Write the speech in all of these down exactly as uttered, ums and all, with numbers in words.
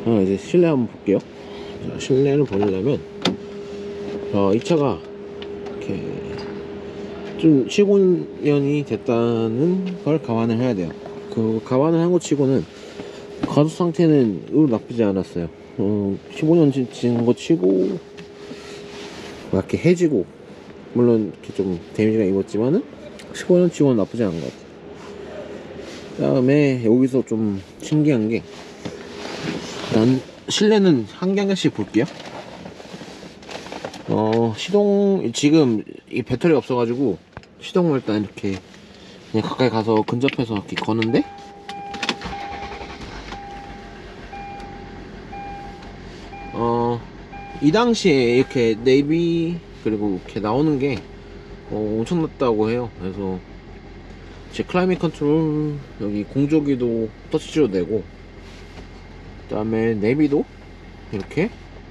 아, 이제 실내 한번 볼게요. 자, 실내를 보려면 어, 이 차가 이렇게 좀 십오 년이 됐다는 걸 감안을 해야 돼요. 그 감안을 한 거 치고는 가죽 상태는 의외로 나쁘지 않았어요. 어, 십오 년 지난 거 치고 이렇게 해지고, 물론 이렇게 좀 데미지가 입었지만은 십오 년 치고는 나쁘지 않은 것 같아요. 그 다음에 여기서 좀 신기한 게, 일단 실내는 한 개 한 개씩 볼게요. 어, 시동, 지금 이 배터리가 없어가지고 시동을 일단 이렇게 그냥 가까이 가서 근접해서 이렇게 거는데, 어, 이 당시에 이렇게 네이비 그리고 이렇게 나오는 게 어, 엄청났다고 해요. 그래서 제 클라이밋 컨트롤, 여기 공조기도 터치로 되고, 그 다음에 내비도 이렇게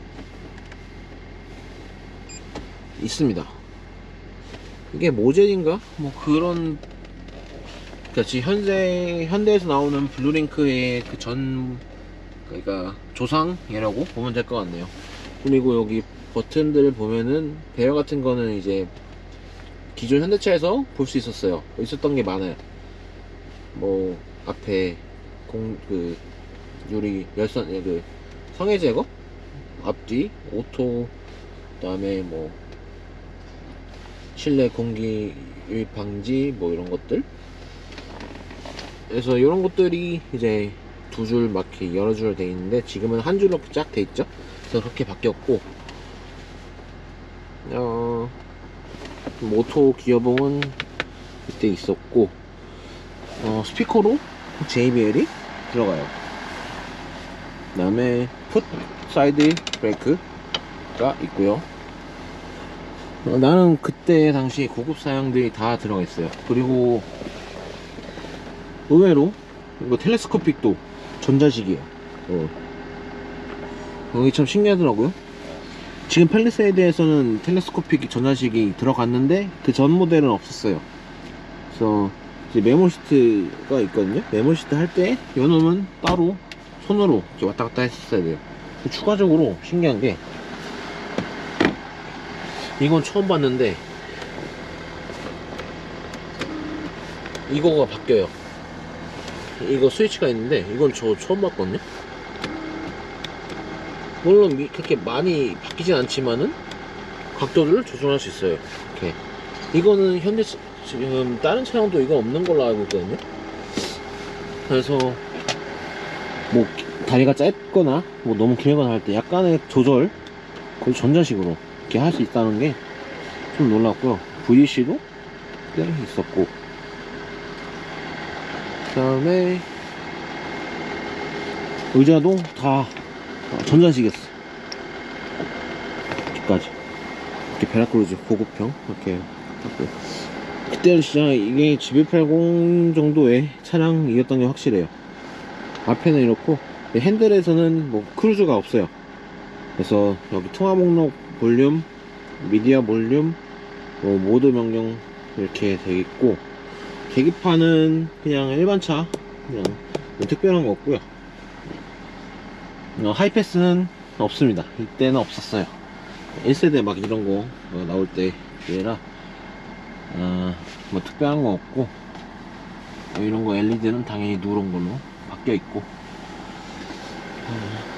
있습니다. 이게 모젤인가? 뭐 그런, 그러니까 지금 현재 현대에서 나오는 블루링크의 그 전, 그러니까 조상이라고 보면 될 것 같네요. 그리고 여기 버튼들을 보면은 배열 같은 거는 이제 기존 현대차에서 볼 수 있었어요. 있었던 게 많아요. 뭐 앞에 공 그 유리 열선, 그 성해 제거, 앞뒤 오토, 그다음에 뭐 실내 공기 유입 방지, 뭐 이런 것들. 그래서 이런 것들이 이제 두 줄 막 이렇게 여러 줄 돼 있는데, 지금은 한 줄로 쫙 돼 있죠. 그래서 그렇게 바뀌었고, 어, 오토 기어봉은 이때 있었고, 어, 스피커로 제이비엘이 들어가요. 그 다음에 풋 사이드 브레이크가 있고요. 어, 나는 그때 당시 고급 사양들이 다 들어가 있어요. 그리고 의외로 이거 텔레스코픽도 전자식이에요. 어. 여기 참 신기하더라고요. 지금 팰리세이드에서는 텔레스코픽 전자식이 들어갔는데 그 전 모델은 없었어요. 그래서 이제 메모 시트가 있거든요. 메모 시트 할 때 요놈은 따로 손으로 이렇게 왔다 갔다 했었어야 돼요. 추가적으로 신기한 게, 이건 처음 봤는데 이거가 바뀌어요. 이거 스위치가 있는데 이건 저 처음 봤거든요. 물론 그렇게 많이 바뀌진 않지만은 각도를 조정할 수 있어요. 이렇게. 이거는 현대 지금 다른 차량도 이거 없는 걸로 알고 있거든요. 그래서 뭐 다리가 짧거나 뭐 너무 길거나 할 때 약간의 조절, 거의 전자식으로 이렇게 할 수 있다는 게 좀 놀랐고요. 브이씨도 꽤 있었고, 그 다음에 의자도 다 전자식이었어. 여기까지 이렇게 베라크루즈 고급형 이렇게. 그때는 진짜 이게 지브이팔십 정도의 차량이었던 게 확실해요. 앞에는 이렇고, 핸들에서는 뭐 크루즈가 없어요. 그래서 여기 통화 목록, 볼륨, 미디어 볼륨, 뭐 모드 명령 이렇게 돼 있고, 계기판은 그냥 일반 차, 그냥 뭐 특별한 거 없고요. 어, 하이패스는 없습니다. 이때는 없었어요. 일 세대 막 이런 거 어, 나올 때라 어, 뭐 특별한 거 없고, 어, 이런 거 엘이디는 당연히 누런 걸로 바뀌어 있고. 어,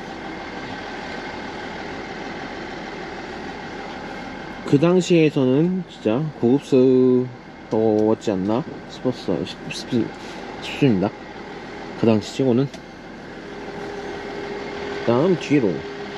그 당시에서는 진짜 고급스러웠지 않나 싶었어요. 싶, 싶, 싶습니다. 그 당시 치고는. 그 다음 뒤로,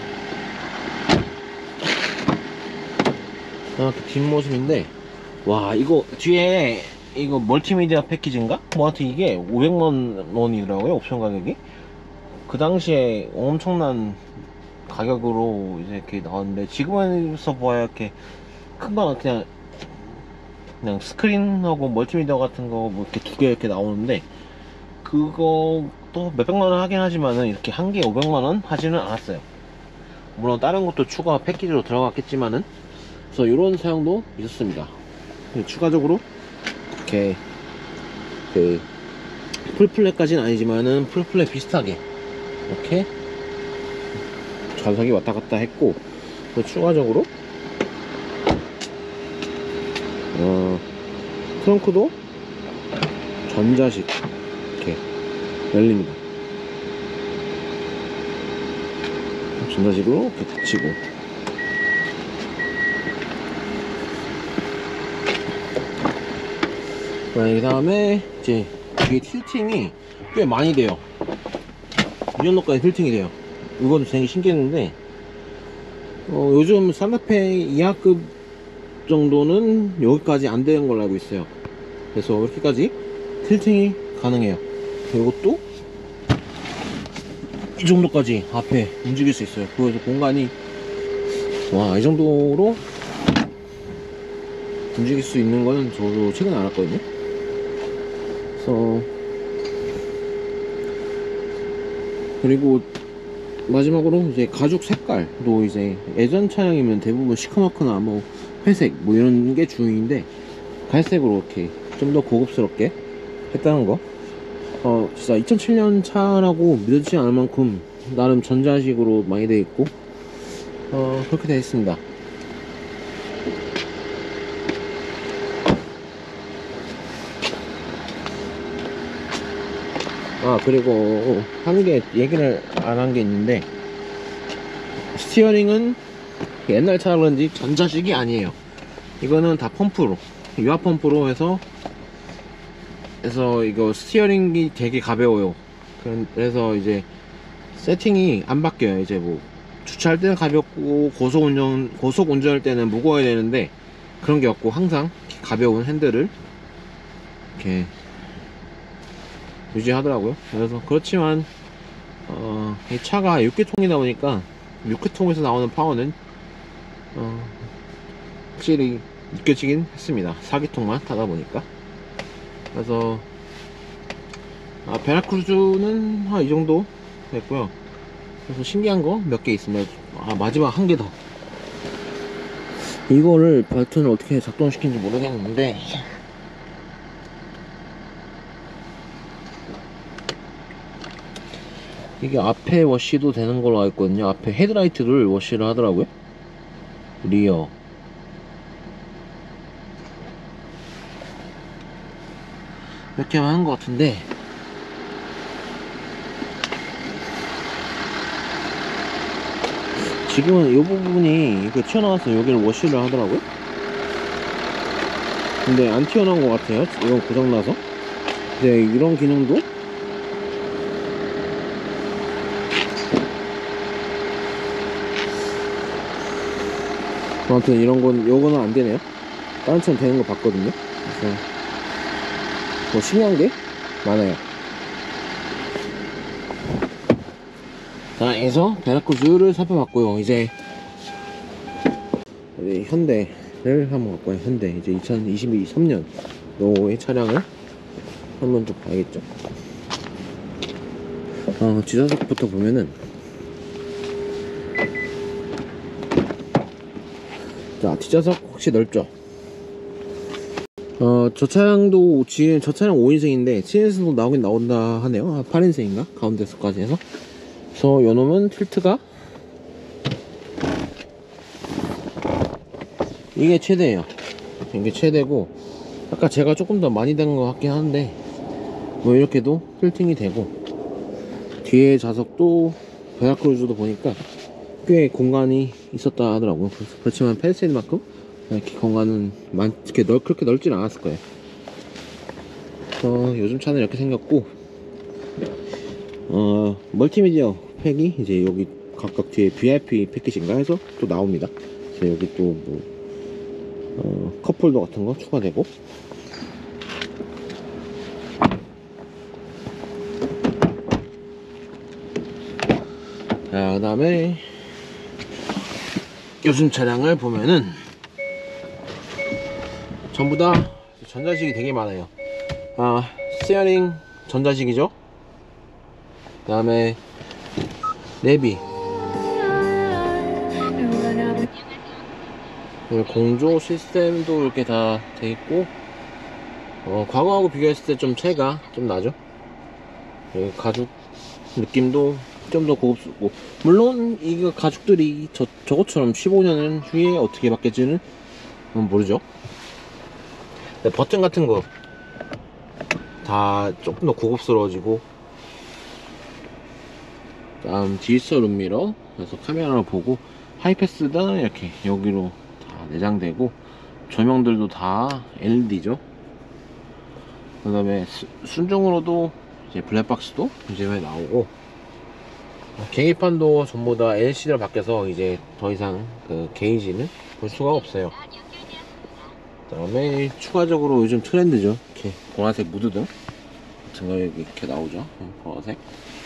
아, 그 뒷모습인데, 와, 이거 뒤에 이거 멀티미디어 패키지인가? 뭐 하여튼 이게 오백만 원이더라고요, 옵션 가격이. 그 당시에 엄청난 가격으로 이제 이렇게 나왔는데, 지금에서 보아야 이렇게 큰 거는 그냥 그냥 스크린하고 멀티미디어 같은 거 뭐 이렇게 두 개 이렇게 나오는데, 그거 또 몇백만 원 하긴 하지만은 이렇게 한 개에 오백만 원 하지는 않았어요. 물론 다른 것도 추가 패키지로 들어갔겠지만은. 그래서 이런 사양도 있었습니다. 추가적으로 이렇게 그 풀플랫까지는 아니지만은 풀플랫 비슷하게 이렇게 좌석이 왔다 갔다 했고, 또 추가적으로 어, 트렁크도 전자식 이렇게 열립니다. 전자식으로 이렇게 닫히고, 그 다음에 이제 뒤에 틸팅이 꽤 많이 돼요. 이 정도까지 틸팅이 돼요. 이것도 되게 신기했는데, 어, 요즘 산타페 이하급 정도는 여기까지 안 되는 걸로 알고 있어요. 그래서 이렇게까지 틸팅이 가능해요. 이것도 이 정도까지 앞에 움직일 수 있어요. 그래서 공간이, 와, 이 정도로 움직일 수 있는 거는 저도 최근에 알았거든요. 그래서, 그리고 마지막으로 이제 가죽 색깔도 이제 예전 차량이면 대부분 시커멓거나 뭐 회색 뭐 이런 게 주인인데, 갈색으로 이렇게 좀 더 고급스럽게 했다는 거. 어 진짜 이천칠 년 차라고 믿어지지 않을 만큼 나름 전자식으로 많이 되어 있고, 어 그렇게 되어 있습니다. 아, 그리고 한 개 얘기를 안 한 게 있는데, 스티어링은 옛날 차라 그런지 전자식이 아니에요. 이거는 다 펌프로, 유압 펌프로 해서 해서 이거 스티어링이 되게 가벼워요. 그래서 이제 세팅이 안 바뀌어요. 이제 뭐 주차할 때는 가볍고 고속 운전 고속 운전할 때는 무거워야 되는데, 그런 게 없고 항상 가벼운 핸들을 이렇게 유지하더라고요. 그래서 그렇지만 어, 이 차가 육 기통이다 보니까 육 기통에서 나오는 파워는 어, 확실히 느껴지긴 했습니다. 사 기통만 타다 보니까. 그래서 아, 베라크루즈는 한 이 정도 됐고요. 그래서 신기한 거 몇 개 있습니다. 아, 마지막 한 개 더. 이거를 버튼을 어떻게 작동시키는지 모르겠는데, 이게 앞에 워시도 되는 걸로 알고 있거든요. 앞에 헤드라이트를 워시를 하더라고요. 리어 이렇게 하는 것 같은데, 지금은 이 부분이 이거 튀어나와서 여기를 워시를 하더라고요. 근데 안 튀어나온 것 같아요. 이건 고장나서. 네, 이런 기능도 아무튼 이런 건, 요거는 안 되네요. 다른 차는 되는 거 봤거든요. 그래서 뭐 신기한 게 많아요. 자, 해서 베라크루즈를 살펴봤고요. 이제 현대를 한번 볼까요? 현대 이제 이천이십삼 년도의 차량을 한번 좀 봐야겠죠. 어, 뒷좌석부터 보면은, 자, 뒷좌석 혹시 넓죠? 어, 저 차량도 지금 저 차량 오 인승인데 칠 인승도 나오긴 나온다 하네요. 아, 팔 인승인가? 가운데서까지 해서. 그래서 요 놈은 틸트가 이게 최대예요. 이게 최대고, 아까 제가 조금 더 많이 된 것 같긴 한데, 뭐 이렇게도 틸팅이 되고, 뒤에 좌석도 베라크루즈도 보니까 꽤 공간이 있었다 하더라고요. 그렇지만 펠리세이드만큼 이렇게 공간은 많, 이렇게 넓, 그렇게 넓진 않았을 거예요. 어, 요즘 차는 이렇게 생겼고, 어, 멀티미디어 팩이 이제 여기 각각 뒤에 브이아이피 패키지인가 해서 또 나옵니다. 그래서 여기 또 뭐, 어, 컵홀더 같은 거 추가되고, 자, 그 다음에 요즘 차량을 보면은 전부 다 전자식이 되게 많아요. 아, 스티어링 전자식이죠. 그 다음에 내비, 공조 시스템도 이렇게 다 돼 있고, 어, 과거하고 비교했을 때 좀 차이가 좀 나죠. 가죽 느낌도 좀 더 고급스럽고, 물론 이거 가죽들이 저, 저것처럼 십오 년 후에 어떻게 바뀔지는 모르죠. 근데 버튼 같은 거 다 조금 더 고급스러워지고, 다음 디지털 룸미러, 그래서 카메라를 보고 하이패스다 이렇게 여기로 다 내장되고, 조명들도 다 엘이디죠. 그 다음에 순정으로도 이제 블랙박스도 이제 왜 나오고, 계기판도 전부 다 엘시디로 바뀌어서 이제 더 이상 그 게이지는 볼 수가 없어요. 그 다음에 추가적으로 요즘 트렌드죠, 이렇게 보라색 무드등 같은 거 여기 이렇게 나오죠. 보라색.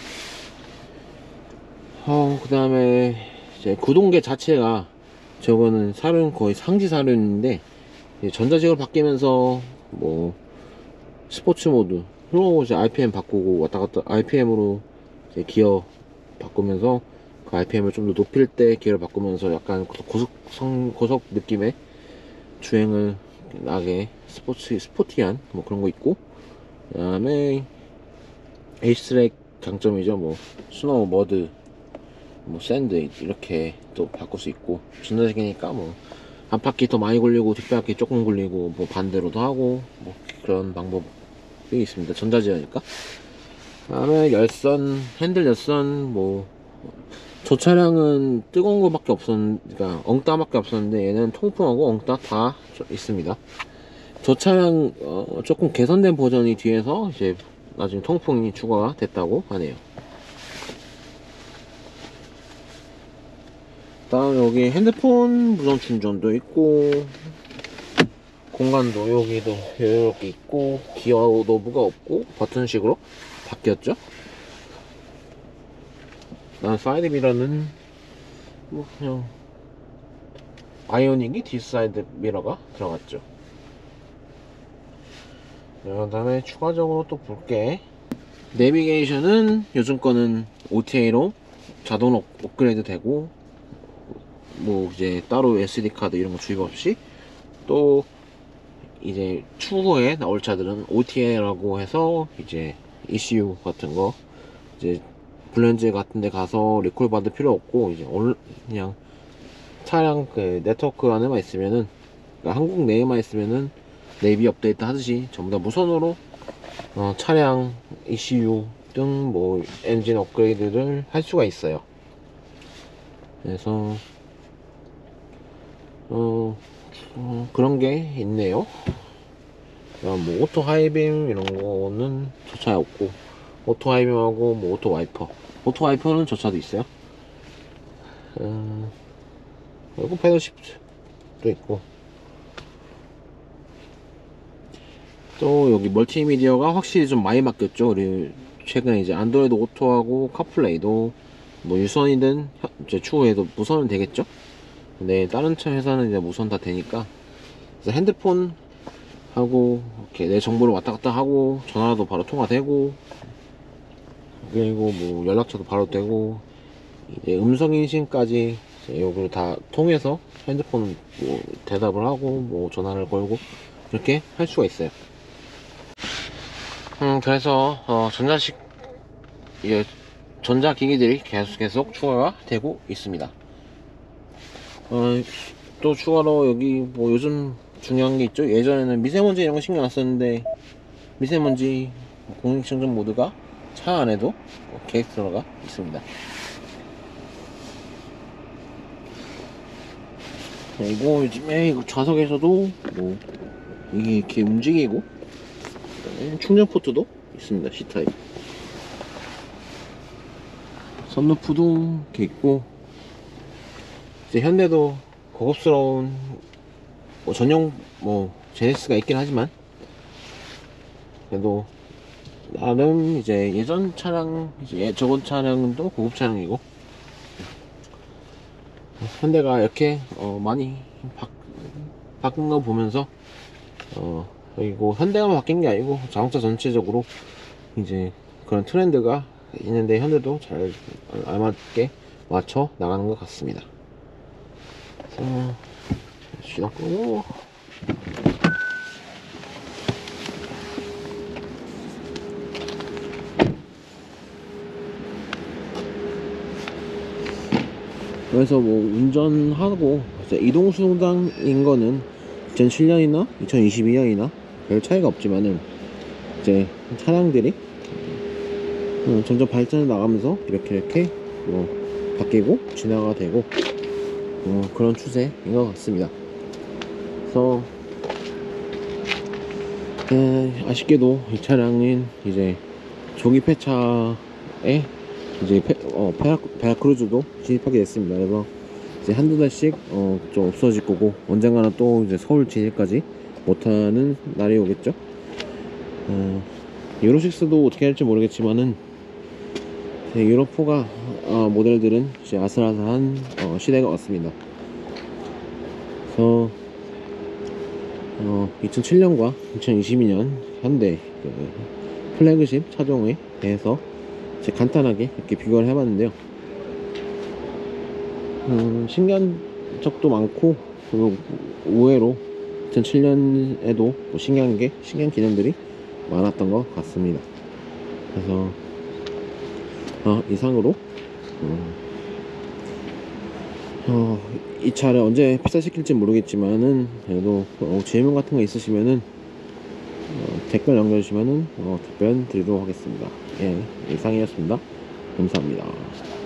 어, 그 다음에 이제 구동계 자체가, 저거는 사륜, 거의 상지 사륜인데 전자식으로 바뀌면서 뭐 스포츠 모드로 이제 알피엠 바꾸고 왔다 갔다, 알피엠으로 이제 기어 바꾸면서 그 알피엠을 좀 더 높일 때 기어를 바꾸면서 약간 고속, 성, 고속 느낌의 주행을 나게 스포츠, 스포티한 뭐 그런 거 있고, 그 다음에 에이스트랙 장점이죠. 뭐 스노우, 머드, 뭐 샌드 이렇게 또 바꿀 수 있고, 전자식이니까 뭐 앞바퀴 더 많이 굴리고 뒷바퀴 조금 굴리고 뭐 반대로도 하고 뭐 그런 방법이 있습니다. 전자제어니까. 그 다음에 열선, 핸들 열선, 뭐 저 차량은 뜨거운 거밖에 없었는데, 그러니까 엉따밖에 없었는데 얘는 통풍하고 엉따 다 있습니다. 저 차량 어, 조금 개선된 버전이 뒤에서 이제 나중에 통풍이 추가가 됐다고 하네요. 다음 여기 핸드폰 무선 충전도 있고, 공간도 여기도 여유롭게 있고, 기어 노브가 없고 버튼식으로 바뀌었죠. 난 사이드 미러는 뭐 그냥 아이오닉이 뒷사이드 미러가 들어갔죠. 그 다음에 추가적으로 또 볼게. 내비게이션은 요즘 거는 오티에이로 자동 업, 업그레이드 되고, 뭐 이제 따로 에스디 카드 이런 거 주입 없이, 또 이제 추후에 나올 차들은 오티에이라고 해서 이제 이씨유 같은 거 이제 블렌즈 같은 데 가서 리콜 받을 필요 없고, 이제 그냥 차량 그 네트워크 안에만 있으면은, 그러니까 한국 내에만 있으면은 내비 업데이트 하듯이 전부 다 무선으로 어, 차량 이씨유 등 뭐 엔진 업그레이드를 할 수가 있어요. 그래서 어, 어 그런 게 있네요. 뭐 오토 하이빔 이런 거는 저 차에 없고, 오토 하이빔하고 뭐 오토 와이퍼, 오토 와이퍼는 저 차도 있어요. 어, 그리고 패들 시프트도 있고, 또 여기 멀티미디어가 확실히 좀 많이 바뀌었죠. 우리 최근에 이제 안드로이드 오토하고 카플레이도 뭐 유선이든 이제 추후에도 무선은 되겠죠. 근데 다른 차 회사는 이제 무선 다 되니까, 그래서 핸드폰 하고 이렇게 내 정보를 왔다 갔다 하고, 전화도 바로 통화되고, 그리고 뭐 연락처도 바로 되고, 이제 음성인식까지 이걸 다 통해서 핸드폰 뭐 대답을 하고 뭐 전화를 걸고 그렇게 할 수가 있어요. 음 그래서 어, 전자식 예, 전자기기들이 계속 계속 추가가 되고 있습니다. 어, 또 추가로 여기 뭐 요즘 중요한 게 있죠. 예전에는 미세먼지 이런 거 신경 안 썼는데, 미세먼지 공기청정 모드가 차 안에도 계획 들어가 있습니다. 그리고 요즘에 이거 좌석에서도 뭐 이게 이렇게 움직이고, 충전 포트도 있습니다. C타입. 선루프도 이렇게 있고, 이제 현대도 고급스러운 뭐 전용 뭐 제네시스가 있긴 하지만, 그래도 나름 이제 예전 차량, 이제 저번 차량도 고급 차량이고, 현대가 이렇게 어 많이 바, 바뀐 거 보면서, 어 그리고 현대가 바뀐 게 아니고 자동차 전체적으로 이제 그런 트렌드가 있는데, 현대도 잘 알맞게 맞춰 나가는 것 같습니다. 그래서 시동 끄고, 그래서 뭐 운전하고 이제 이동수단인 거는 이천칠 년이나 이천이십이 년이나 별 차이가 없지만은 이제 차량들이 어, 점점 발전해 나가면서 이렇게 이렇게 뭐 바뀌고 진화가 되고 어, 그런 추세인 것 같습니다. 그래서 에, 아쉽게도 이 차량은 이제 조기 폐차에 이제 페, 어, 페라, 베라크루즈도 진입하게 됐습니다. 그래서 이제 한두 달씩 어, 좀 없어질 거고 언젠가는 또 이제 서울 진입까지 못하는 날이 오겠죠. 어, 유로식스도 어떻게 할지 모르겠지만은 유로포가 어, 모델들은 이제 아슬아슬한 어, 시대가 왔습니다. 그래서 어, 이천칠 년과 이천이십이 년 현대 그 플래그십 차종에 대해서 이제 간단하게 이렇게 비교를 해봤는데요. 음, 신기한 적도 많고 그리고 의외로 이천칠 년에도 뭐 신기한 게 신기한 기능들이 많았던 것 같습니다. 그래서 어, 이상으로 어, 어, 이 차를 언제 폐차시킬지 모르겠지만은 그래도 어, 질문 같은 거 있으시면은 어, 댓글 남겨주시면은 어, 답변 드리도록 하겠습니다. 예, 이상이었습니다. 감사합니다.